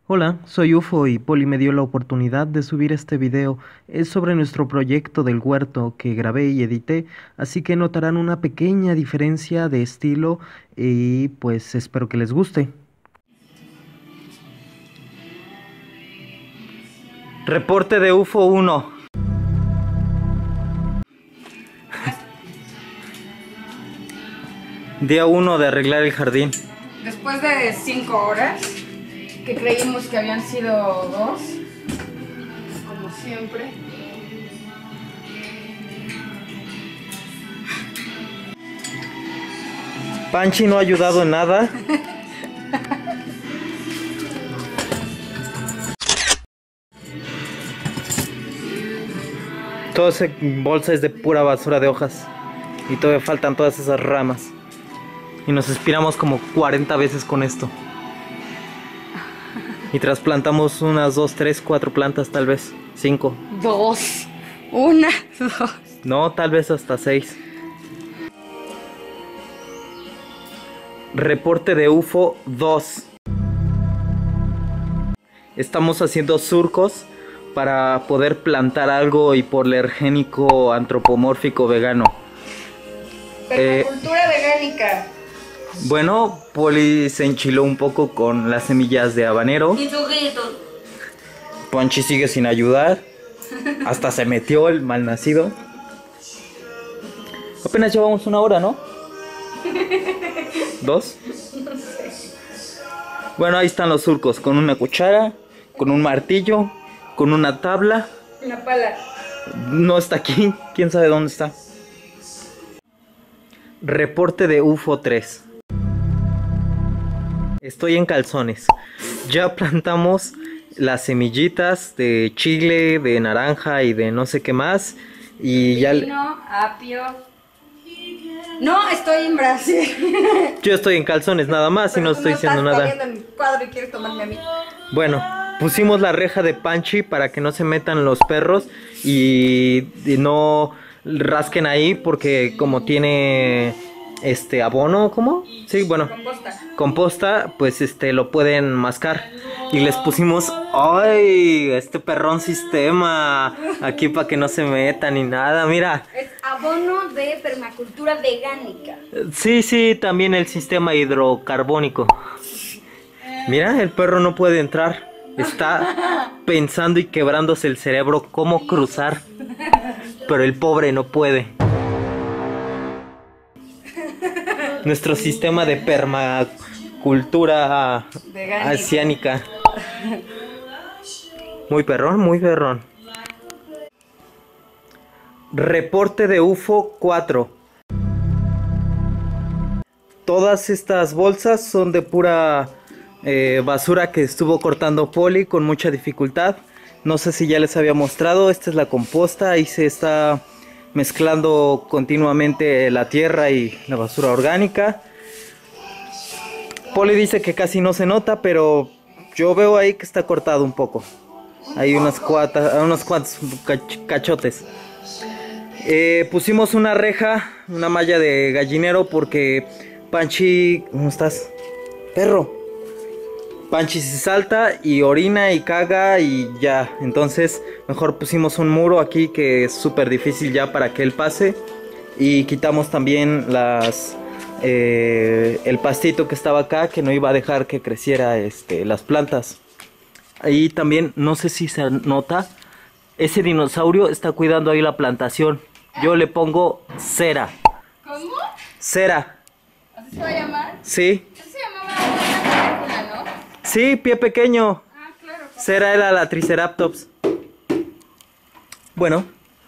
Hola, soy UFO y Poli me dio la oportunidad de subir este video. Es sobre nuestro proyecto del huerto que grabé y edité, así que notarán una pequeña diferencia de estilo y pues espero que les guste. Reporte de UFO 1. Día 1 de arreglar el jardín. Después de 5 horas, que creímos que habían sido 2, como siempre. Panchi no ha ayudado en nada. Todo ese bolsa es de pura basura de hojas. Y todavía faltan todas esas ramas. Y nos inspiramos como 40 veces con esto. Y trasplantamos unas 2, 3, 4 plantas, tal vez 5. 2. 1, 2. No, tal vez hasta 6. Reporte de UFO 2. Estamos haciendo surcos para poder plantar algo hipoalergénico, antropomórfico, vegano. Permacultura vegánica. Bueno, Poli se enchiló un poco con las semillas de habanero. Y su grito. Panchi sigue sin ayudar. Hasta se metió el malnacido. Apenas llevamos 1 hora, ¿no? 2. No sé. Bueno, ahí están los surcos. Con una cuchara, con un martillo, con una tabla. Una pala. No está aquí. ¿Quién sabe dónde está? Reporte de UFO 3. Estoy en calzones. Ya plantamos las semillitas de chile, de naranja y de no sé qué más. Y ya... Pepino, apio. No, estoy en Brasil. Yo estoy en calzones nada más y no estoy haciendo nada. Estás en mi cuadro y quieres tomarme a mí. Bueno, pusimos la reja de Panchi para que no se metan los perros y no rasquen ahí porque como tiene abono, ¿cómo? Sí, bueno, composta, pues lo pueden mascar. Y les pusimos, ¡ay! Este perrón sistema aquí para que no se metan ni nada, mira. Es abono de permacultura vegánica. Sí, también el sistema hidrocarbónico. Mira, el perro no puede entrar. Está pensando y quebrándose el cerebro cómo cruzar. Pero el pobre no puede. Nuestro sistema de permacultura asiánica. Muy perrón, muy perrón. Reporte de UFO 4. Todas estas bolsas son de pura basura que estuvo cortando Poli con mucha dificultad. No sé si ya les había mostrado. Esta es la composta. Ahí se está mezclando continuamente la tierra y la basura orgánica. Poli dice que casi no se nota, pero yo veo ahí que está cortado un poco. Hay unos cuantos cachotes. Pusimos una reja, una malla de gallinero porque Panchi... ¿Cómo estás? Perro. Panchi se salta y orina y caga y ya. Entonces mejor pusimos un muro aquí que es súper difícil ya para que él pase. Y quitamos también el pastito que estaba acá, que no iba a dejar que creciera las plantas. Ahí también, no sé si se nota, ese dinosaurio está cuidando ahí la plantación. Yo le pongo cera. ¿Cómo? Cera. ¿Así se va a llamar? Sí. Así se llamaba una película, ¿no? Sí, pie pequeño. Ah, claro. Cera era la Triceratops. Bueno,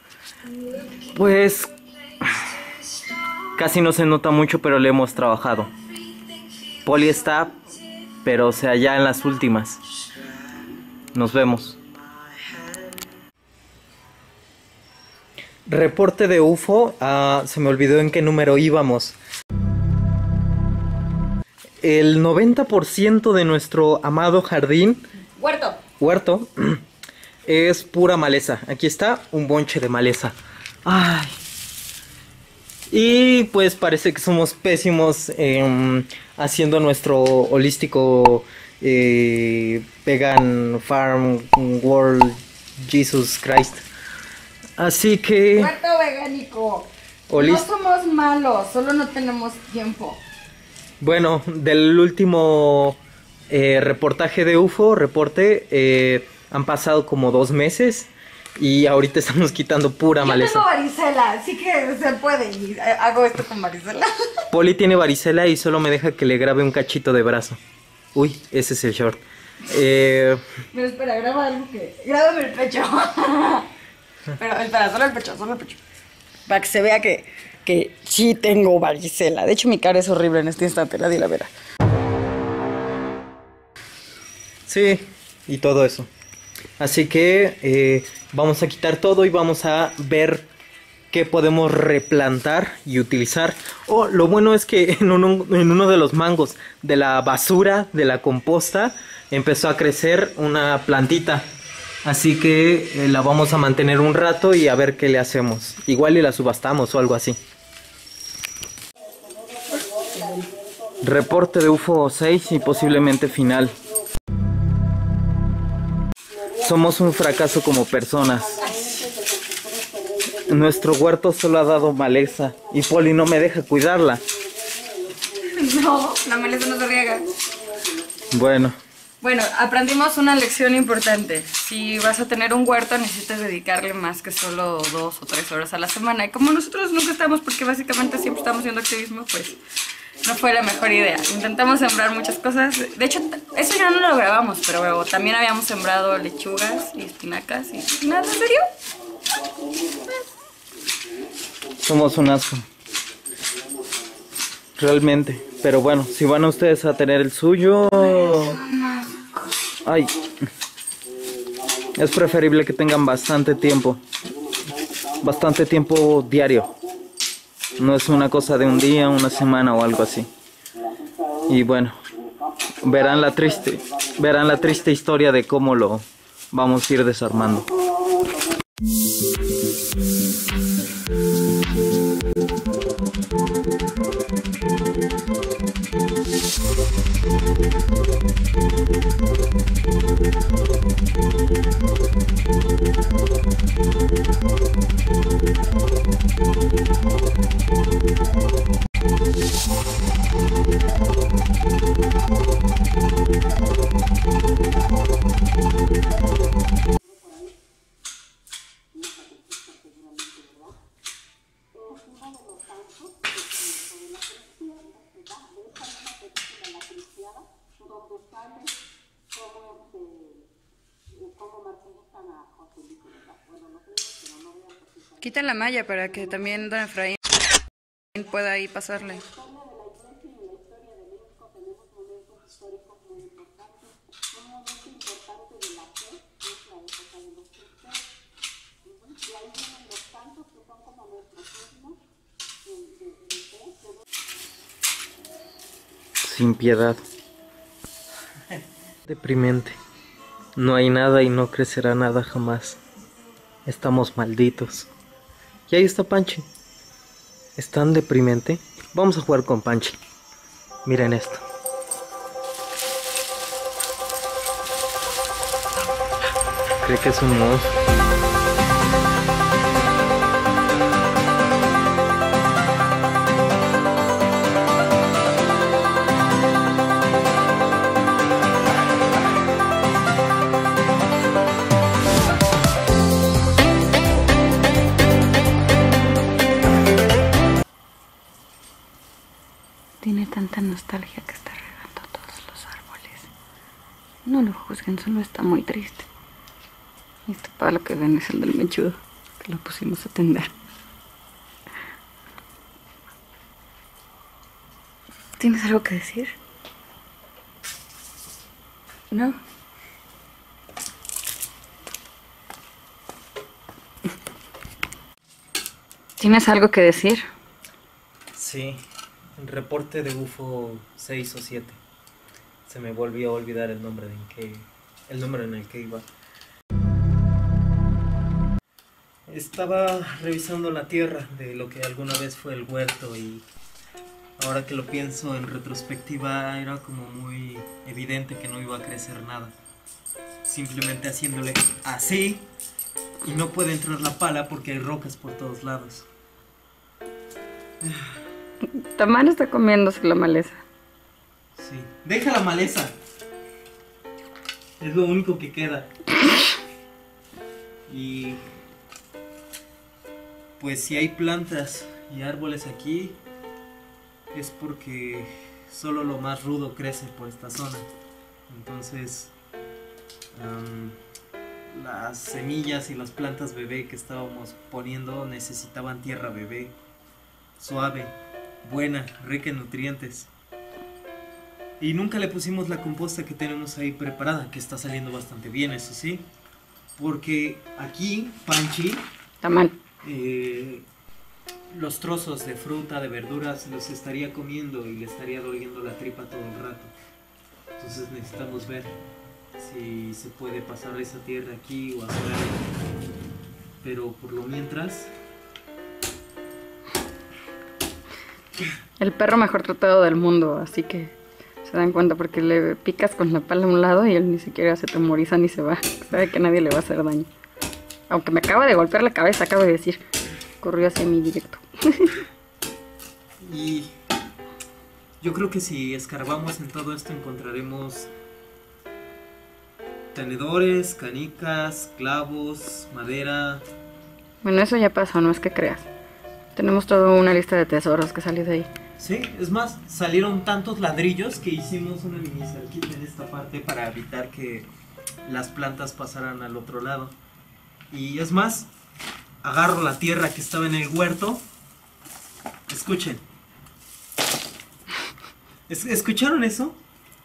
pues casi no se nota mucho, pero le hemos trabajado. Poli está, pero o sea, ya en las últimas. Nos vemos. Reporte de UFO. Se me olvidó en qué número íbamos. El 90% de nuestro amado jardín, huerto, es pura maleza. Aquí está un bonche de maleza. Ay. Y pues parece que somos pésimos haciendo nuestro holístico Vegan Farm World Jesus Christ. Así que... Huerto vegánico. O No listo. somos malos, solo no tenemos tiempo. Bueno, del último reportaje de UFO, han pasado como 2 meses y ahorita estamos quitando pura Yo maleza. tengo varicela, así que se puede y hago esto con varicela. Poli tiene varicela y solo me deja que le grabe un cachito de brazo. Uy, ese es el short. Pero espera, graba algo que... Grábame el pecho. Pero espera, solo el pecho, solo el pecho. Para que se vea que sí tengo varicela. De hecho, mi cara es horrible en este instante, nadie la verá. Sí, y todo eso. Así que vamos a quitar todo y vamos a ver qué podemos replantar y utilizar. Oh, lo bueno es que en uno de los mangos de la basura, de la composta, empezó a crecer una plantita. Así que la vamos a mantener un rato y a ver qué le hacemos. Igual y la subastamos o algo así. Reporte de UFO 6 y posiblemente final. Somos un fracaso como personas. Nuestro huerto solo ha dado maleza y Poli no me deja cuidarla. No, la maleza no se riega. Bueno, aprendimos una lección importante. Si vas a tener un huerto, necesitas dedicarle más que solo 2 o 3 horas a la semana. Y como nosotros nunca estamos, porque básicamente siempre estamos haciendo activismo, pues no fue la mejor idea. Intentamos sembrar muchas cosas. De hecho, eso ya no lo grabamos, pero también habíamos sembrado lechugas y espinacas y nada, ¿en serio? somos un asco. Realmente. Pero bueno, si van ustedes a tener el suyo... Ay. Es preferible que tengan bastante tiempo. Bastante tiempo diario. No es una cosa de un día, una semana o algo así. Y bueno, verán la triste historia de cómo lo vamos a ir desarmando. Quita la malla para que también don Efraín pueda ahí pasarle. Sin piedad. Deprimente. No hay nada y no crecerá nada jamás. Estamos malditos. Y ahí está Panchi. ¿Es tan deprimente? Vamos a jugar con Panchi. Miren esto. Cree que es un monstruo. Tiene tanta nostalgia que está regando todos los árboles. No lo juzguen, solo está muy triste. Este palo que ven es el del mechudo, que lo pusimos a tender. ¿Tienes algo que decir? ¿No? ¿Tienes algo que decir? Sí. Reporte de UFO 6 o 7. Se me volvió a olvidar el nombre en el que iba. Estaba revisando la tierra de lo que alguna vez fue el huerto y ahora que lo pienso en retrospectiva, era como muy evidente que no iba a crecer nada. Simplemente haciéndole así y no puede entrar la pala porque hay rocas por todos lados. Tamar está comiéndose la maleza. Sí, deja la maleza. Es lo único que queda. Y pues si hay plantas y árboles aquí, es porque solo lo más rudo crece por esta zona. Entonces, las semillas y las plantas bebé que estábamos poniendo necesitaban tierra bebé, suave, buena, rica en nutrientes. Y nunca le pusimos la composta que tenemos ahí preparada, que está saliendo bastante bien, eso sí. Porque aquí, Panchi, Tamal. los trozos de fruta, de verduras, los estaría comiendo y le estaría doliendo la tripa todo el rato. Entonces necesitamos ver si se puede pasar esa tierra aquí o hacer algo. Pero por lo mientras... El perro mejor tratado del mundo, así que se dan cuenta porque le picas con la pala a un lado y él ni siquiera se temoriza ni se va. Sabe que nadie le va a hacer daño. Aunque me acaba de golpear la cabeza, acabo de decir. Corrió hacia mí directo. Y yo creo que si escarbamos en todo esto encontraremos tenedores, canicas, clavos, madera. Bueno, eso ya pasó, no es que creas. Tenemos toda una lista de tesoros que salió de ahí. Sí, es más, salieron tantos ladrillos que hicimos una mini cerquita en esta parte para evitar que las plantas pasaran al otro lado. Y es más, agarro la tierra que estaba en el huerto. Escuchen. ¿Escucharon eso?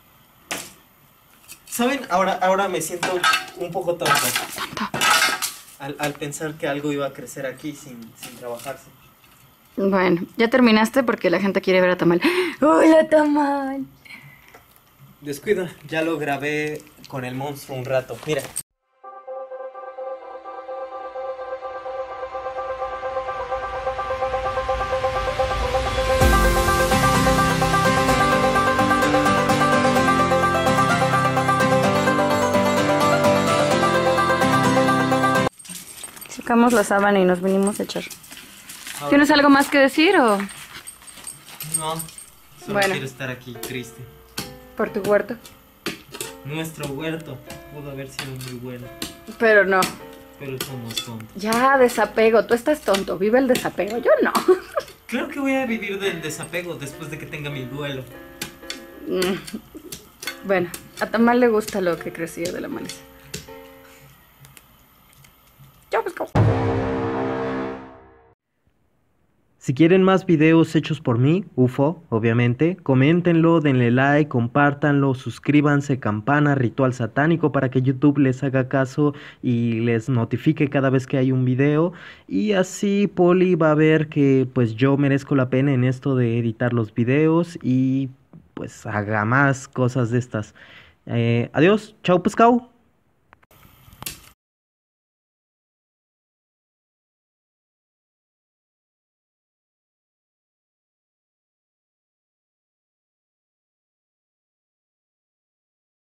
¿Saben? Ahora me siento un poco tonto. Al pensar que algo iba a crecer aquí sin trabajarse. Bueno, ya terminaste porque la gente quiere ver a Tamal. ¡Hola, Tamal! Descuida, ya lo grabé con el monstruo un rato. Mira. Sacamos la sábana y nos vinimos a echar. ¿Tienes algo más que decir o...? No, solo Bueno. quiero estar aquí triste. Por tu huerto? Nuestro huerto pudo haber sido muy bueno, Pero no. pero somos tontos. Ya, desapego. Tú estás tonto. Vive el desapego. Yo no. Claro que voy a vivir del desapego después de que tenga mi duelo. Bueno, a Tamal le gusta lo que creció de la maleza. Chao, pescado. Si quieren más videos hechos por mí, UFO, obviamente, coméntenlo, denle like, compártanlo, suscríbanse, campana, ritual satánico para que YouTube les haga caso y les notifique cada vez que hay un video. Y así Poli va a ver que pues yo merezco la pena en esto de editar los videos y pues haga más cosas de estas. Adiós, chao pescado.